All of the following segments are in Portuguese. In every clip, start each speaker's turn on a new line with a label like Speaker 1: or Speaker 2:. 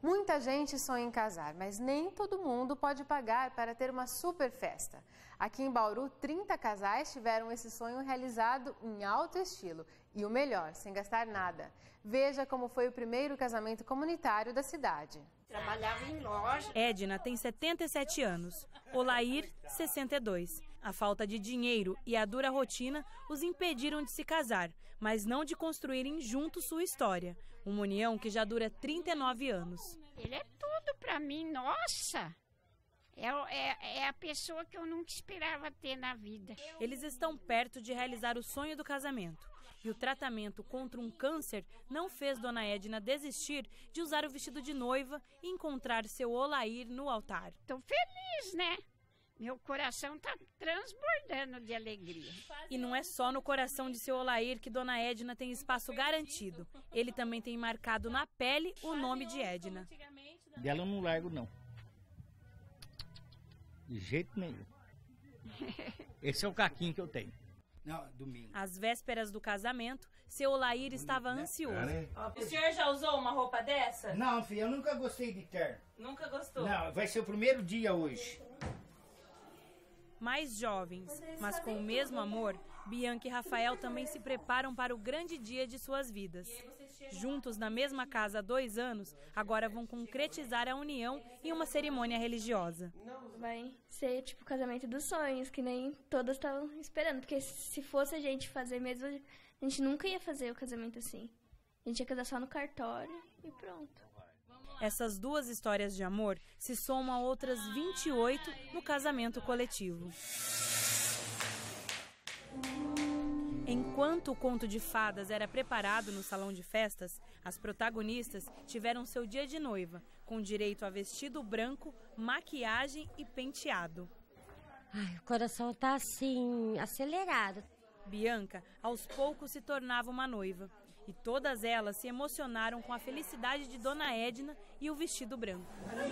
Speaker 1: Muita gente sonha em casar, mas nem todo mundo pode pagar para ter uma super festa. Aqui em Bauru, 30 casais tiveram esse sonho realizado em alto estilo. E o melhor, sem gastar nada. Veja como foi o primeiro casamento comunitário da cidade.
Speaker 2: Trabalhava em loja.
Speaker 3: Edna tem 77 anos, Olair, 62. A falta de dinheiro e a dura rotina os impediram de se casar, mas não de construírem juntos sua história. Uma união que já dura 39 anos.
Speaker 2: Ele é tudo para mim, nossa! É a pessoa que eu nunca esperava ter na vida.
Speaker 3: Eles estão perto de realizar o sonho do casamento. E o tratamento contra um câncer não fez Dona Edna desistir de usar o vestido de noiva e encontrar seu Olair no altar.
Speaker 2: Estou feliz, né? Meu coração está transbordando de alegria.
Speaker 3: E não é só no coração de seu Olair que Dona Edna tem espaço garantido. Ele também tem marcado na pele o nome de Edna.
Speaker 4: Dela eu não largo, não. De jeito nenhum. Esse é o caquinho que eu tenho. Não, domingo.
Speaker 3: Às vésperas do casamento, seu Olair estava ansioso. O senhor já usou uma roupa dessa?
Speaker 4: Não, filha, eu nunca gostei de terno.
Speaker 3: Nunca gostou?
Speaker 4: Não, vai ser o primeiro dia hoje.
Speaker 3: Mais jovens, mas com o mesmo amor, Bianca e Rafael também se preparam para o grande dia de suas vidas. Juntos na mesma casa há 2 anos, agora vão concretizar a união em uma cerimônia religiosa.
Speaker 5: Vai ser tipo o casamento dos sonhos, que nem todas estavam esperando. Porque se fosse a gente fazer mesmo, a gente nunca ia fazer o casamento assim. A gente ia casar só no cartório e pronto.
Speaker 3: Essas 2 histórias de amor se somam a outras 28 no casamento coletivo. Enquanto o conto de fadas era preparado no salão de festas, as protagonistas tiveram seu dia de noiva, com direito a vestido branco, maquiagem e penteado.
Speaker 6: Ai, o coração tá assim, acelerado.
Speaker 3: Bianca, aos poucos, se tornava uma noiva. E todas elas se emocionaram com a felicidade de Dona Edna e o vestido branco.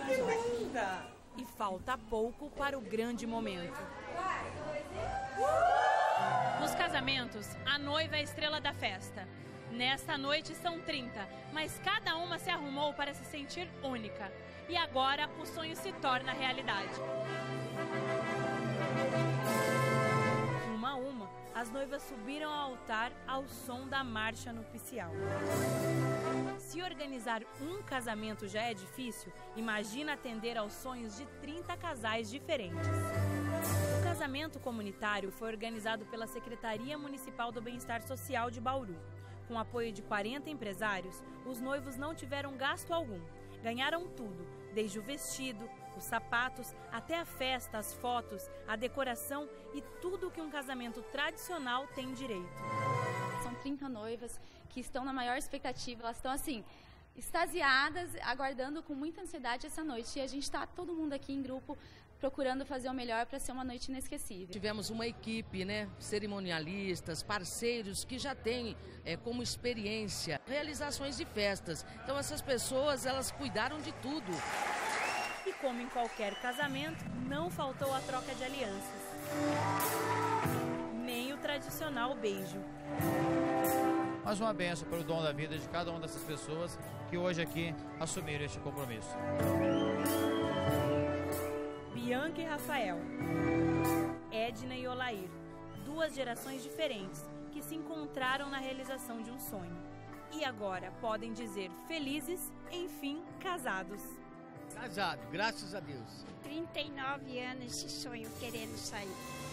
Speaker 3: E falta pouco para o grande momento. Nos casamentos, a noiva é a estrela da festa. Nesta noite são 30, mas cada uma se arrumou para se sentir única. E agora o sonho se torna realidade. Uma a uma, as noivas subiram ao altar ao som da marcha nupcial. Se organizar um casamento já é difícil, imagina atender aos sonhos de 30 casais diferentes. O casamento comunitário foi organizado pela Secretaria Municipal do Bem-Estar Social de Bauru. Com apoio de 40 empresários, os noivos não tiveram gasto algum. Ganharam tudo, desde o vestido, os sapatos, até a festa, as fotos, a decoração e tudo que um casamento tradicional tem direito.
Speaker 7: São 30 noivas que estão na maior expectativa, elas estão assim, extasiadas, aguardando com muita ansiedade essa noite. E a gente está todo mundo aqui em grupo procurando fazer o melhor para ser uma noite inesquecível.
Speaker 8: Tivemos uma equipe, cerimonialistas, parceiros que já têm como experiência realizações de festas. Então essas pessoas, elas cuidaram de tudo.
Speaker 3: E como em qualquer casamento, não faltou a troca de alianças. Nem o tradicional beijo.
Speaker 9: Mais uma bênção pelo dom da vida de cada uma dessas pessoas que hoje aqui assumiram este compromisso.
Speaker 3: Bianca e Rafael, Edna e Olair, 2 gerações diferentes que se encontraram na realização de um sonho. E agora podem dizer felizes, enfim, casados.
Speaker 4: Casado, graças a Deus.
Speaker 2: 39 anos esse sonho querendo sair.